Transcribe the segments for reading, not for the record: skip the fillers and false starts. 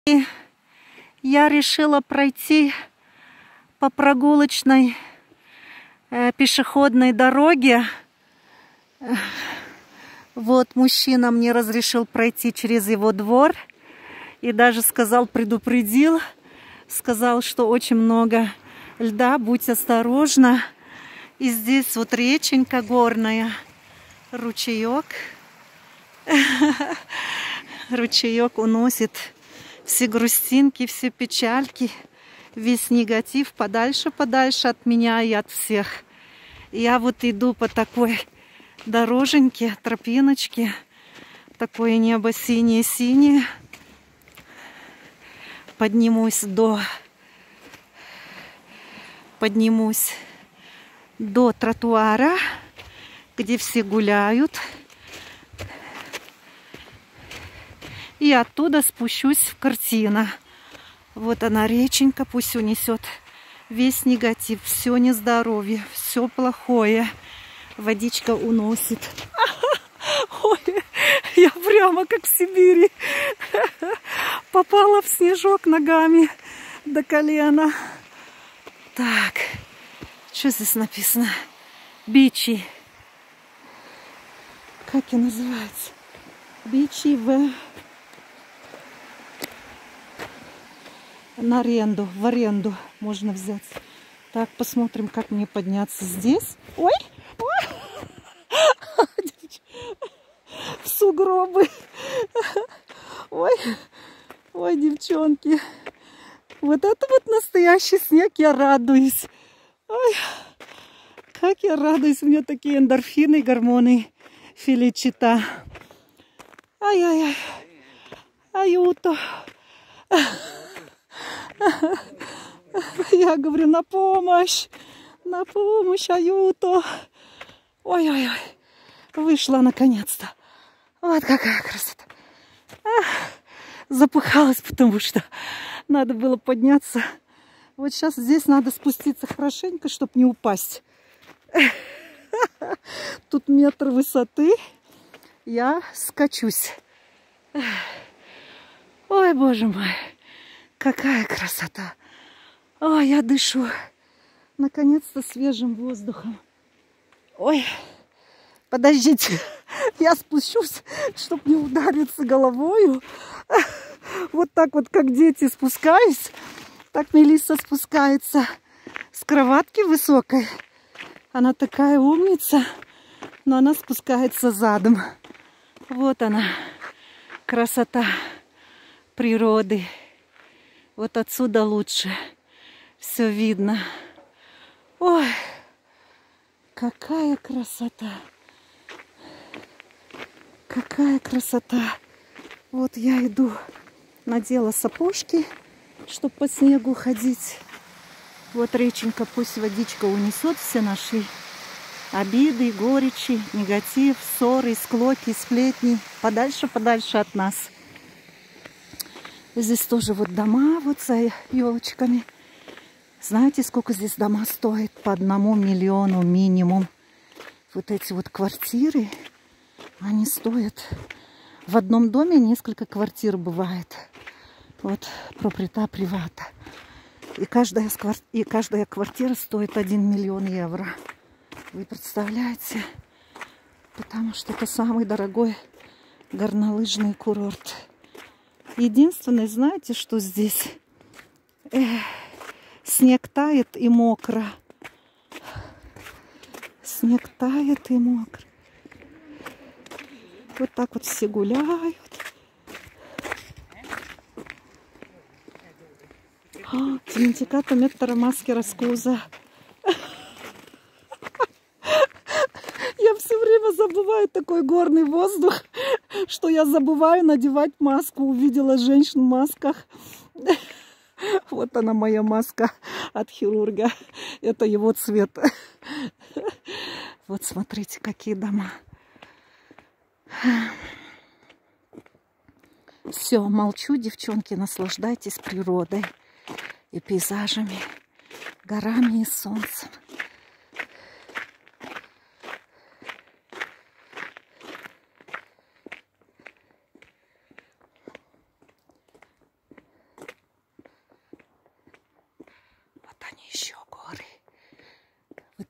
И я решила пройти по прогулочной пешеходной дороге. Вот мужчина мне разрешил пройти через его двор и даже сказал, предупредил, сказал, что очень много льда, будь осторожна. И здесь вот реченька горная, ручеек. Ручеек уносит все грустинки, все печальки, весь негатив подальше от меня и от всех. Я вот иду по такой дороженьке, тропиночке, такое небо синее-синее. Поднимусь до тротуара, где все гуляют. И оттуда спущусь в Картино. Вот она, реченька, пусть унесет весь негатив, все нездоровье, все плохое. Водичка уносит. Ой, я прямо как в Сибири. Попала в снежок ногами до колена. Так, что здесь написано? Бичи. Как и называется? Бичи в аренду можно взять. Так, посмотрим, как мне подняться здесь. Ой! В сугробы. Ой, девчонки. Вот это вот настоящий снег, я радуюсь. Ой, как я радуюсь. У меня такие эндорфины, гормоны, феличита. Ай-яй-яй. Аюто. Я говорю, на помощь, Аюто. Ой-ой-ой, вышла наконец-то. Вот какая красота. Запыхалась, потому что надо было подняться. Вот сейчас здесь надо спуститься хорошенько, чтобы не упасть. Тут метр высоты. Я скачусь. Ой, боже мой, какая красота. Ой, я дышу. Наконец-то свежим воздухом. Ой, подождите. Я спущусь, чтобы не удариться головою. Вот так вот, как дети, спускаюсь. Так Мелисса спускается с кроватки высокой. Она такая умница, но она спускается задом. Вот она, красота природы. Вот отсюда лучше все видно. Ой, какая красота. Какая красота. Вот я иду, надела сапожки, чтобы по снегу ходить. Вот реченька, пусть водичка унесет все наши обиды, горечи, негатив, ссоры, склоки, сплетни. Подальше от нас. Здесь тоже вот дома вот за елочками. Знаете, сколько здесь дома стоит? По 1 миллиону минимум. Вот эти вот квартиры, они стоят... В одном доме несколько квартир бывает. Вот проприета привата. И каждая квартира стоит 1 миллион евро. Вы представляете? Потому что это самый дорогой горнолыжный курорт. Единственное, знаете, что здесь? Снег тает и мокро. Снег тает и мокро. Вот так вот все гуляют. Dimenticato mettere maschera, scusa. Я все время забываю такой горный воздух, что я забываю надевать маску. Увидела женщин в масках. Вот она, моя маска от хирурга. Это его цвет. Вот смотрите, какие дома. Все, молчу, девчонки, наслаждайтесь природой и пейзажами, горами и солнцем.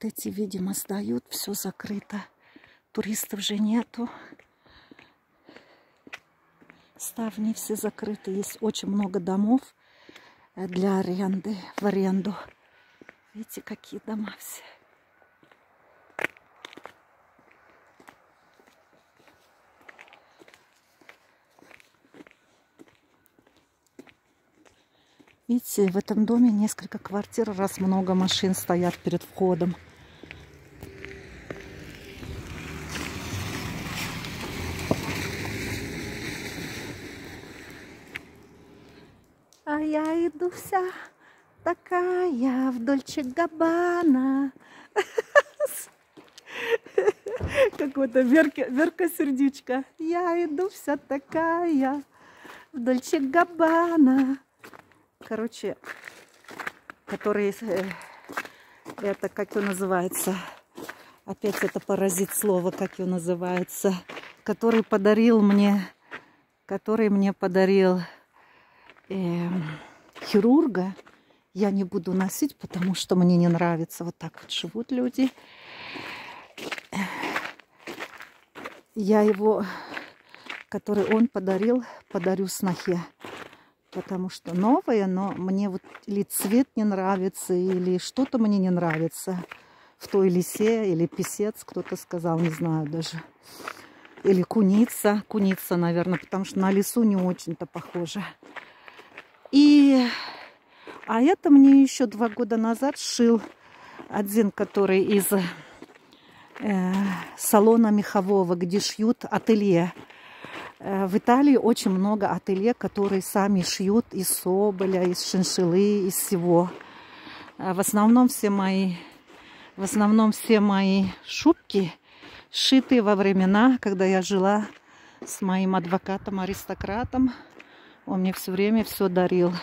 вот эти, видимо, сдают, все закрыто. Туристов же нету. Ставни все закрыты. Есть очень много домов для аренды, в аренду. Видите, какие дома все. Видите, в этом доме несколько квартир, раз много машин стоят перед входом. А я иду вся такая в Дольче Габбана. Какой-то Верка Сердючка. Я иду вся такая в Дольче Габбана. Короче, который, это как его называется, опять это паразит слова, как его называется, который мне подарил хирурга. Я не буду носить, потому что мне не нравится. Вот так вот живут люди. Я его, который он подарил, подарю снохе. Потому что новое, но мне вот или цвет не нравится, или что-то мне не нравится. В той лисе, или писец, кто-то сказал, не знаю даже. Или куница. Куница, наверное, потому что на лису не очень-то похоже. А это мне еще 2 года назад шил один, который из салона мехового, где шьют ателье. В Италии очень много ателье, которые сами шьют из соболя, из шиншиллы, из всего. В основном все мои шубки сшиты во времена, когда я жила с моим адвокатом-аристократом. Он мне все время все дарил.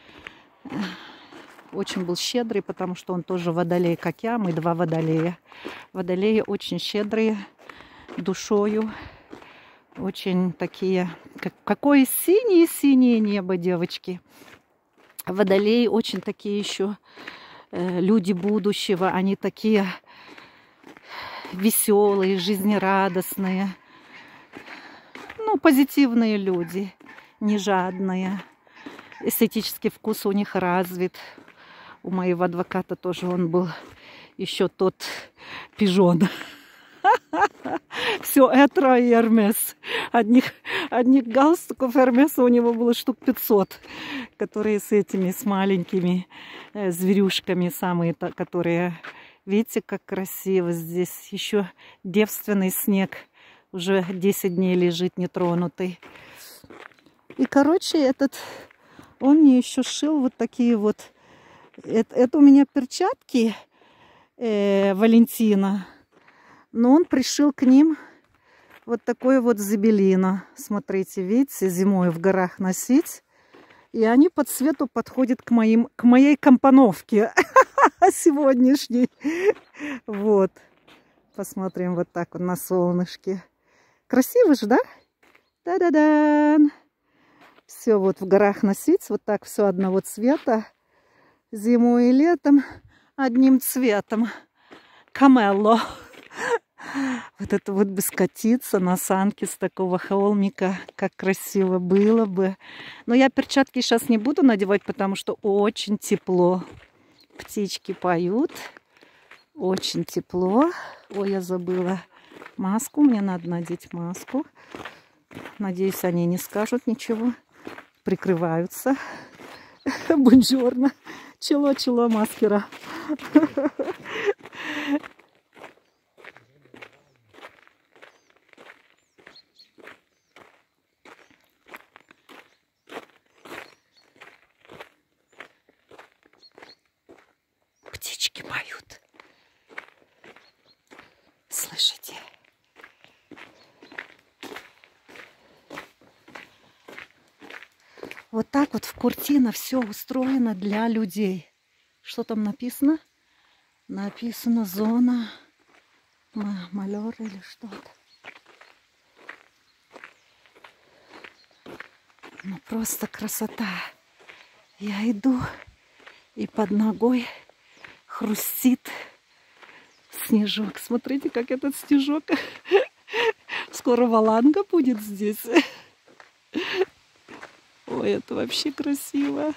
Очень был щедрый, потому что он тоже водолей, как я. Мы 2 водолея. Водолеи очень щедрые душою. Очень такие... Какое синее-синее небо, девочки. Водолеи очень такие еще люди будущего. Они такие веселые, жизнерадостные. Ну, позитивные люди. Не жадные. Эстетический вкус у них развит. У моего адвоката тоже он был еще тот пижон. Все Этро и Эрмес. Одних галстуков Эрмеса у него было штук 500, которые с маленькими зверюшками самые, которые... Видите, как красиво здесь. Еще девственный снег. Уже 10 дней лежит нетронутый. И, короче, он мне еще шил вот такие вот... Это у меня перчатки Валентина. Но он пришил к ним вот такой вот зебелино. Смотрите, видите, зимой в горах носить. И они по цвету подходят к моей компоновке сегодняшней. Вот. Посмотрим вот так вот на солнышке. Красиво же, да? Да-да-да. Все вот в горах носить. Вот так все одного цвета. Зимой и летом одним цветом. Камелло. Вот это вот бы скатиться на санке с такого холмика. Как красиво было бы. Но я перчатки сейчас не буду надевать, потому что очень тепло. Птички поют. Очень тепло. Ой, я забыла маску. Мне надо надеть маску. Надеюсь, они не скажут ничего. Прикрываются. Бонжорно. Чело, маскера. Птички поют. Слышите? Вот так вот в Куртино все устроено для людей. Что там написано? Написано зона малёр или что-то. Ну просто красота. Я иду, и под ногой хрустит Снежок. Смотрите, как этот снежок. Скоро валанга будет здесь. Ой, это вообще красиво.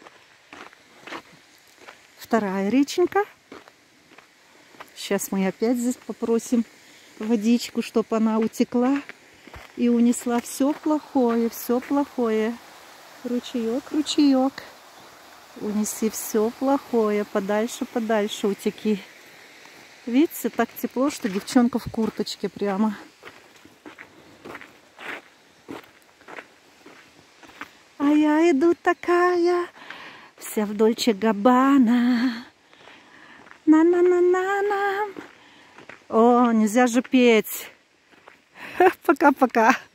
Вторая реченька. Сейчас мы опять здесь попросим водичку, чтобы она утекла и унесла все плохое, все плохое. Ручеек, ручеек. Унеси все плохое, подальше, подальше утеки. Видите, так тепло, что девчонка в курточке прямо. А я иду такая, вся в Дольче Габбана. На-на-на-на-на. О, нельзя же петь. Пока-пока.